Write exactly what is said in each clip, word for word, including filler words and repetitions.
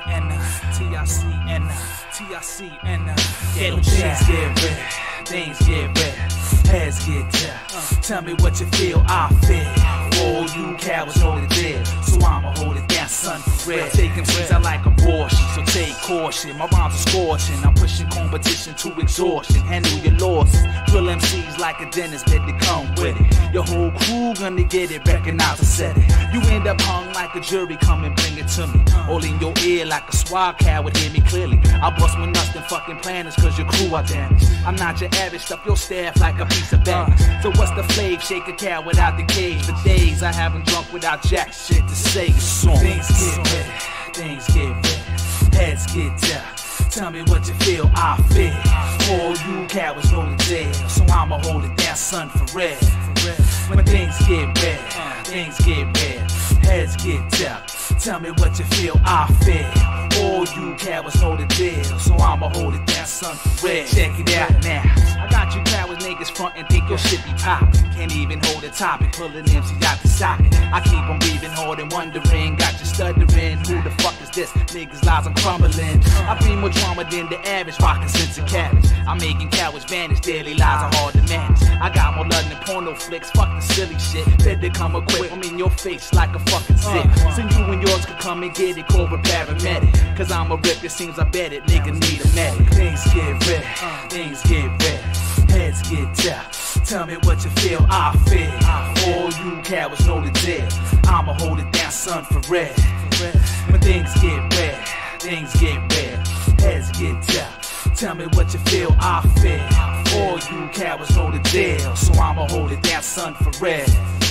N, T I C N, T I C N. Ghetto things get red, things get red, heads get down. Tell me what you feel, I feel. All you cowards know the deal, so I'ma hold it down, son, for real. Taking things I like abortion, so take caution. My rhymes are scorching, I'm pushing competition to exhaustion. Handle your losses, drill M Cs like a dentist, better come with it. Your whole crew gonna get it, recognize I said it. You end up hung like a jury, come and bring it to me. All in your ear like a swab coward, hear me clearly. I bust my nuts and fucking planners, cause your crew are damaged. I'm not your average, stuff your staff like a piece of bag. So what's the flave? Shake a cow without the cage. For days I haven't drunk without jack shit to say. It's song. Things get red, things get red, heads get down. Tell me what you feel, I feel. All you cowards know the deal, so I'ma hold it down, son, for real. When things get red, things get red, heads get down. Tell me what you feel, I feel. All you cowards know the deal, so I'ma hold it down, son, for real. Check it out now. I got you cowards niggas front and think your shit be poppin'. Can't even hold a topic, pullin' M C out the socket. I keep on breathing hard and wondering, got you stuttering. Who the fuck is this? Niggas lies, I'm crumbling. I bring more drama than the average, rockin' sense of cabbage. I'm making cowards vanish, daily lies are hard to manage. I got more love than porno flicks, fuck the silly shit. Better come equipped, I'm in your face like a fucking zip. So you and yours could come and get it, call a paramedic. Cause I'm a rip, it seems I bet it, nigga need a medic. Things get red, things get red, heads get down. Tell me what you feel, I feel. All you cowards know the deal, I'ma hold it down, son, for red. When things get red, things get red, heads get down. Tell me what you feel, I feel. All you cowards know the deal, so I'ma hold it down, son, for red.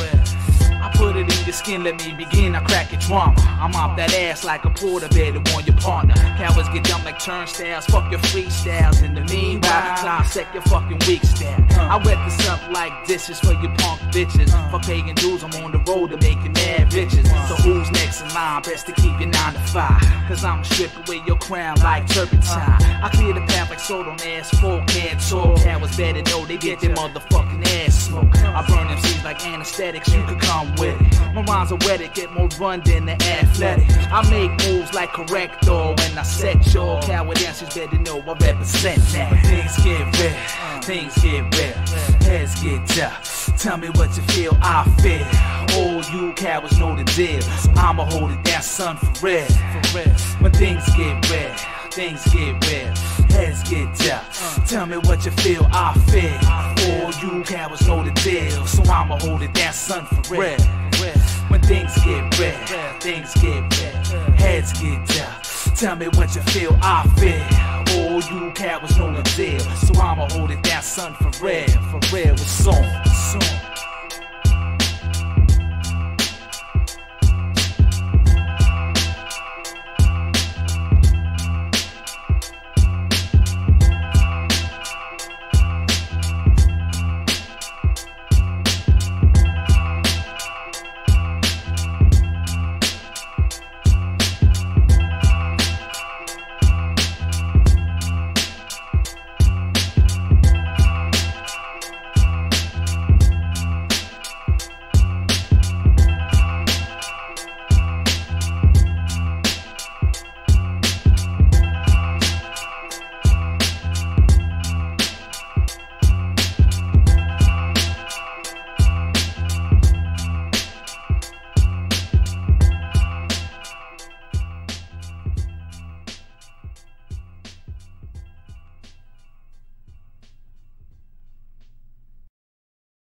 I put it in your skin, let me begin, I crack your drama. I'm off that ass like a porter, better warn your partner. Cowards get dumb like turnstiles, fuck your freestyles. In the meanwhile, dissect your fucking weak style. I wet this up like dishes for you punk bitches. For paying dues, I'm on the road to making mad bitches. So who's next in line? Best to keep your nine to five, cause I'ma strip away your crown like turpentine. I clear the path like soda on asphalt, can't talk. Cowards better know they get their motherfucking ass smoked. I burn M Cs like anesthetics, you could come with it. My rhymes are wetted, get more run than the athletic. I make moves like correct though, when I set your coward answers better know I represent that. When things get red, things get red, heads get down. Tell me what you feel, I feel. All you cowards know the deal, so I'ma hold it down, son, for red. When things get red, things get red, heads get down. Tell me what you feel, I feel. All you cowards know the deal, so I'ma hold it down, son, for red. When things get red, things get red, heads get down. Tell me what you feel, I feel. All you cowards know the deal, so I'ma hold it down, son, for red. For red with song, song.